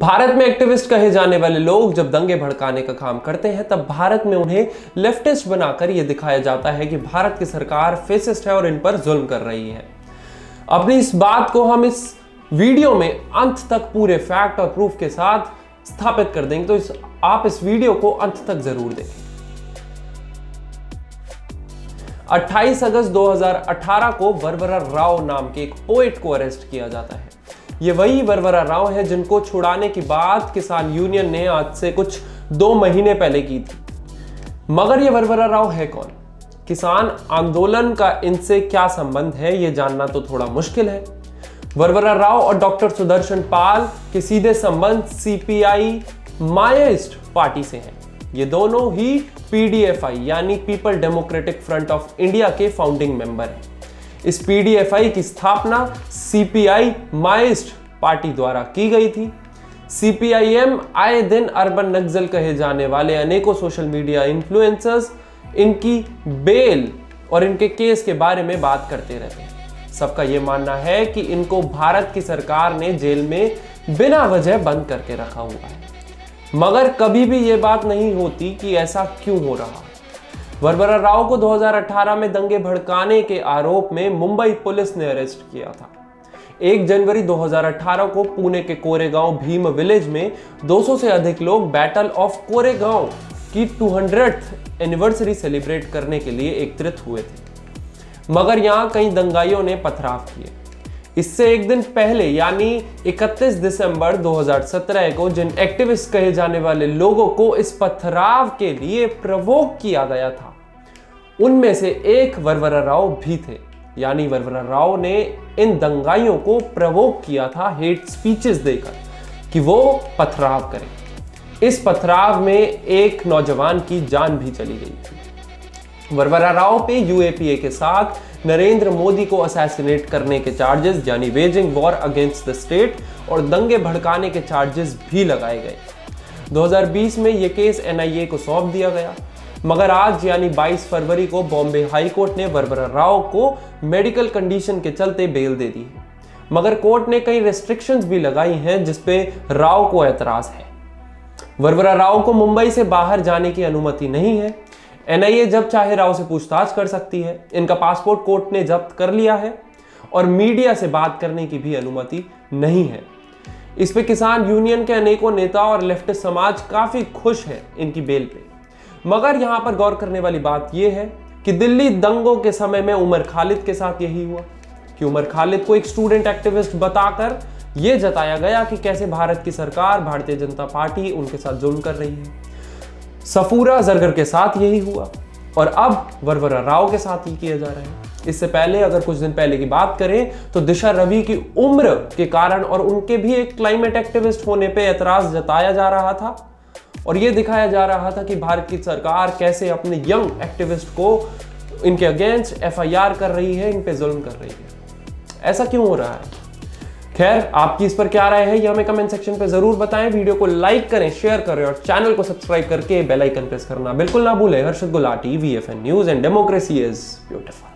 भारत में एक्टिविस्ट कहे जाने वाले लोग जब दंगे भड़काने का काम करते हैं तब भारत में उन्हें लेफ्टिस्ट बनाकर यह दिखाया जाता है कि भारत की सरकार फेसिस्ट है और इन पर जुल्म कर रही है। अपनी इस बात को हम इस वीडियो में अंत तक पूरे फैक्ट और प्रूफ के साथ स्थापित कर देंगे, तो आप इस वीडियो को अंत तक जरूर देखें। 28 अगस्त 2018 को वरवरा राव नाम के एक पोएट को अरेस्ट किया जाता है। ये वही वरवरा राव है जिनको छुड़ाने की बात किसान यूनियन ने आज से कुछ 2 महीने पहले की थी। मगर ये वरवरा राव है कौन? किसान आंदोलन का इनसे क्या संबंध है, ये जानना तो थोड़ा मुश्किल है। वरवरा राव और डॉक्टर सुदर्शन पाल के सीधे संबंध सीपीआई माओइस्ट पार्टी से हैं। ये दोनों ही पीडीएफआई यानी People Democratic Front of India के फाउंडिंग मेंबर हैं। इस पीडीएफआई की स्थापना सीपीआई माओइस्ट पार्टी द्वारा की गई थी। सीपीआईएम आए दिन अर्बन नक्सल कहे जाने वाले अनेकों सोशल मीडिया इन्फ्लुएंसर्स इनकी बेल और इनके केस के बारे में बात करते रहते हैं। सबका यह मानना है कि इनको भारत की सरकार ने जेल में बिना वजह बंद करके रखा हुआ है, मगर कभी भी यह बात नहीं होती कि ऐसा क्यों हो रहा है। वरवरा राव को 2018 में दंगे भड़काने के आरोप में मुंबई पुलिस ने अरेस्ट किया था। 1 जनवरी 2018 को पुणे के कोरेगांव भीम विलेज में 200 से अधिक लोग बैटल ऑफ कोरेगांव की 200th एनिवर्सरी सेलिब्रेट करने के लिए एकत्रित हुए थे, मगर यहां कई दंगाइयों ने पथराव किए। इससे एक दिन पहले यानी 31 दिसंबर 2017 को जिन एक्टिविस्ट कहे जाने वाले लोगों को इस पथराव के लिए प्रवोक किया गया था, उनमें से एक वरवरा राव भी थे। यानी वरवरा राव ने इन दंगाइयों को प्रवोक किया था हेट स्पीचेस देकर कि वो पथराव करें। इस पथराव में एक नौजवान की जान भी चली गई थी। वरवरा राव पे यूएपीए के साथ नरेंद्र मोदी को असैसिनेट करने के चार्जेस यानी waging war against the state और दंगे भड़काने के चार्जेस भी लगाए गए। 2020 में यह केस एनआईए को सौंप दिया गया, मगर आज यानी 22 फरवरी को बॉम्बे हाई कोर्ट ने वरवरा राव को मेडिकल कंडीशन के चलते बेल दे दी है। मगर कोर्ट ने कई रेस्ट्रिक्शंस भी लगाई हैं जिस पे राव को एतराज है। वरवरा राव को मुंबई से बाहर जाने की अनुमति नहीं है। एनआईए जब चाहे राव से पूछताछ कर सकती है। इनका पासपोर्ट कोर्ट ने जब्त कर लिया है और मीडिया से बात करने की भी अनुमति नहीं है। इस पे किसान यूनियन के अनेकों नेता और लेफ्टिस्ट समाज काफी खुश है इनकी बेल पे। मगर यहां पर गौर करने वाली बात यह है कि दिल्ली दंगों के समय में उमर खालिद के साथ यही हुआ कि उमर खालिद को एक स्टूडेंट एक्टिविस्ट बताकर यह जताया गया कि कैसे भारत की सरकार भारतीय जनता पार्टी उनके साथ जुल्म कर रही है। सफूरा जरगर के साथ यही हुआ और अब वरवरा राव के साथ ही किया जा रहा है। इससे पहले अगर कुछ दिन पहले की बात करें तो दिशा रवि की उम्र के कारण और उनके भी एक क्लाइमेट एक्टिविस्ट होने पे एतराज जताया जा रहा था और यह दिखाया जा रहा था कि भारत की सरकार कैसे अपने यंग एक्टिविस्ट को इनके अगेंस्ट एफआईआर कर रही है, इन पे जुल्म कर रही है। ऐसा क्यों हो रहा है? खैर, आपकी इस पर क्या राय है ये हमें कमेंट सेक्शन पे जरूर बताएं। वीडियो को लाइक करें, शेयर करें और चैनल को सब्सक्राइब करके बेल आइकन प्रेस करना बिल्कुल ना भूलें। Harshad Gulati, VFN news and democracy is beautiful.